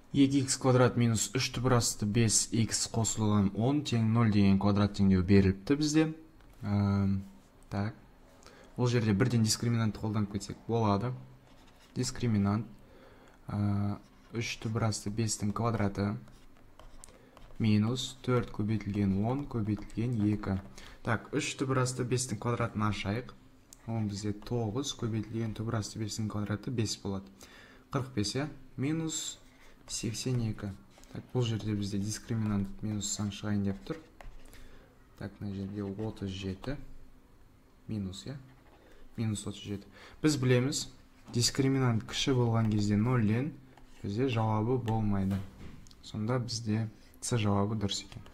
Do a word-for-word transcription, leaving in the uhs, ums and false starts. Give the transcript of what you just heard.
екі икс квадрат минус үш түбір асты бес икс қосылған он тең нөл деген квадрат теңдеу беріліпті бізде. Так. Бұл жерде бірден дискриминантты қолданып кетсек болады. Дискриминант үш түбір асты бестің квадраты минус төрт көбейтілген он көбейтілген екі. Так, үш түбір асты бестің квадратын ашайық. Ол бізде тоғыз көбейтілген түбір асты бестің квадраты бес болады. қырық бес, минус сексен екі. Так, бұл жерде бізде дискриминант минус сан шығайын деп тұр. Так, мына жерде отыз жеті минус, я? Минус отыз жеті. Біз білеміз, дискриминант кіші болған кезде нөлден бізде жауабы болмайды. Сонда бізде С жауабы дұрыс екен.